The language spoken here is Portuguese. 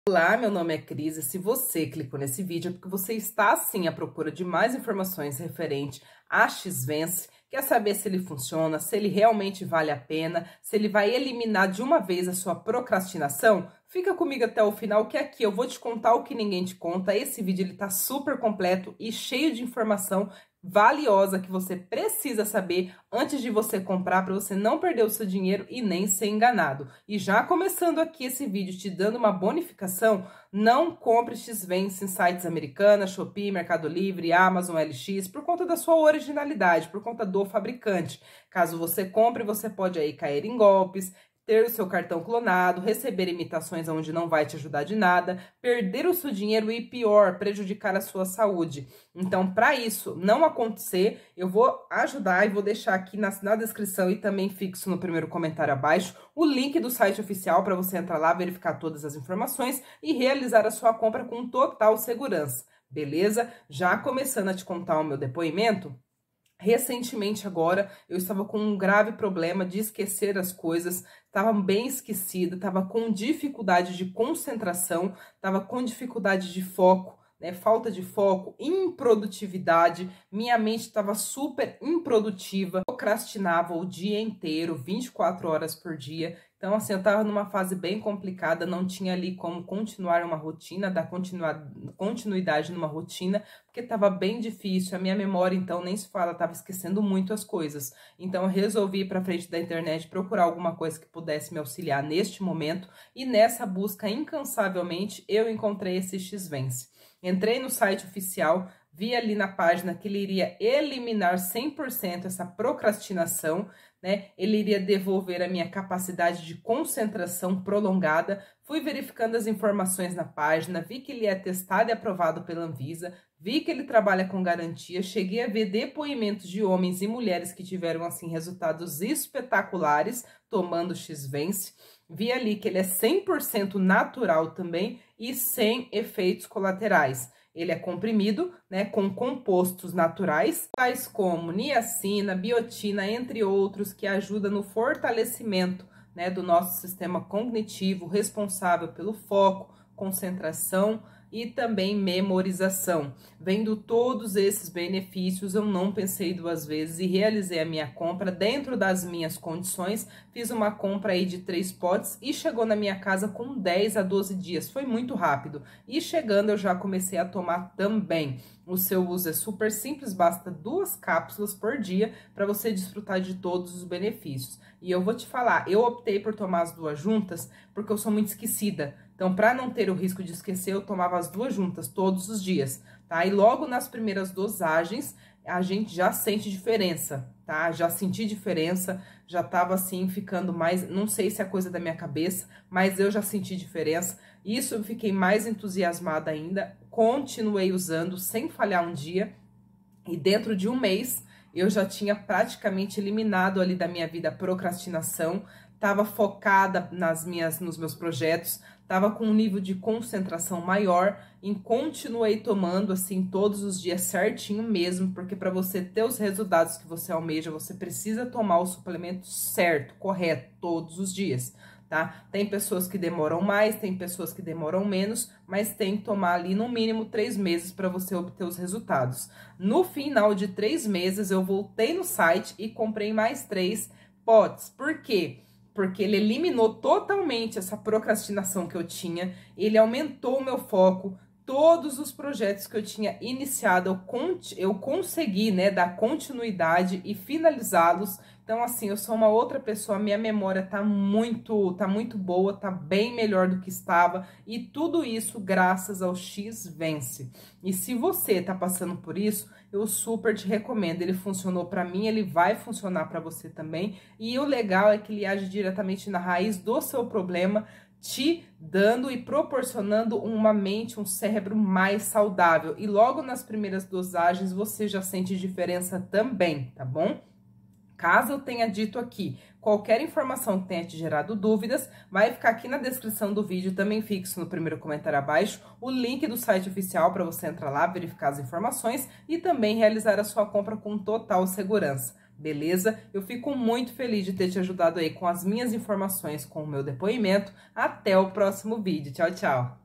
Olá, meu nome é Cris e se você clicou nesse vídeo é porque você está sim à procura de mais informações referente a Xvence, quer saber se ele funciona, se ele realmente vale a pena, se ele vai eliminar de uma vez a sua procrastinação? Fica comigo até o final que aqui eu vou te contar o que ninguém te conta. Esse vídeo ele tá super completo e cheio de informação valiosa que você precisa saber antes de você comprar para você não perder o seu dinheiro e nem ser enganado. E já começando aqui esse vídeo te dando uma bonificação, não compre Xvence em sites americanas, Shopee, Mercado Livre, Amazon, LX, por conta da sua originalidade, por conta do fabricante. Caso você compre, você pode aí cair em golpes, ter o seu cartão clonado, receber imitações onde não vai te ajudar de nada, perder o seu dinheiro e, pior, prejudicar a sua saúde. Então, para isso não acontecer, eu vou ajudar e vou deixar aqui na descrição e também fixo no primeiro comentário abaixo o link do site oficial para você entrar lá, verificar todas as informações e realizar a sua compra com total segurança. Beleza? Já começando a te contar o meu depoimento, recentemente agora, eu estava com um grave problema de esquecer as coisas, estava bem esquecida, estava com dificuldade de concentração, estava com dificuldade de foco, né? Falta de foco, improdutividade, minha mente estava super improdutiva, procrastinava o dia inteiro, 24 horas por dia. Então, assim, eu estava numa fase bem complicada, não tinha ali como continuar uma rotina, dar continuidade numa rotina, porque estava bem difícil. A minha memória, então, nem se fala, estava esquecendo muito as coisas. Então, eu resolvi ir para frente da internet procurar alguma coisa que pudesse me auxiliar neste momento. E nessa busca, incansavelmente, eu encontrei esse Xvence. Entrei no site oficial, vi ali na página que ele iria eliminar 100% essa procrastinação, né? Ele iria devolver a minha capacidade de concentração prolongada. Fui verificando as informações na página, vi que ele é testado e aprovado pela Anvisa, vi que ele trabalha com garantia, cheguei a ver depoimentos de homens e mulheres que tiveram, assim, resultados espetaculares tomando Xvence. Vi ali que ele é 100% natural também e sem efeitos colaterais. Ele é comprimido, né, com compostos naturais, tais como niacina, biotina, entre outros, que ajudam no fortalecimento, né, do nosso sistema cognitivo, responsável pelo foco, concentração e também memorização. Vendo todos esses benefícios, eu não pensei duas vezes e realizei a minha compra dentro das minhas condições. Fiz uma compra aí de 3 potes e chegou na minha casa com 10 a 12 dias. Foi muito rápido. E chegando, eu já comecei a tomar também. O seu uso é super simples, basta 2 cápsulas por dia para você desfrutar de todos os benefícios. E eu vou te falar, eu optei por tomar as 2 juntas porque eu sou muito esquecida. Então, para não ter o risco de esquecer, eu tomava as 2 juntas todos os dias, tá? E logo nas primeiras dosagens, a gente já sente diferença, tá? Já senti diferença, já tava assim, ficando mais... Não sei se é coisa da minha cabeça, mas eu já senti diferença. Isso eu fiquei mais entusiasmada ainda, continuei usando sem falhar um dia. E dentro de um mês, eu já tinha praticamente eliminado ali da minha vida a procrastinação, estava focada nos meus projetos, estava com um nível de concentração maior e continuei tomando assim todos os dias certinho mesmo, porque para você ter os resultados que você almeja, você precisa tomar o suplemento certo, correto, todos os dias. Tá? Tem pessoas que demoram mais, tem pessoas que demoram menos, mas tem que tomar ali no mínimo 3 meses para você obter os resultados. No final de 3 meses, eu voltei no site e comprei mais 3 potes. Por quê? Porque ele eliminou totalmente essa procrastinação que eu tinha, ele aumentou o meu foco, todos os projetos que eu tinha iniciado, eu consegui, né, dar continuidade e finalizá-los. Então, assim, eu sou uma outra pessoa, minha memória tá muito boa, tá bem melhor do que estava, e tudo isso graças ao Xvence. E se você tá passando por isso, eu super te recomendo. Ele funcionou para mim, ele vai funcionar para você também. E o legal é que ele age diretamente na raiz do seu problema, te dando e proporcionando uma mente, um cérebro mais saudável. E logo nas primeiras dosagens você já sente diferença também, tá bom? Caso eu tenha dito aqui qualquer informação que tenha te gerado dúvidas, vai ficar aqui na descrição do vídeo, também fixo no primeiro comentário abaixo, o link do site oficial para você entrar lá, verificar as informações e também realizar a sua compra com total segurança. Beleza? Eu fico muito feliz de ter te ajudado aí com as minhas informações, com o meu depoimento. Até o próximo vídeo. Tchau, tchau!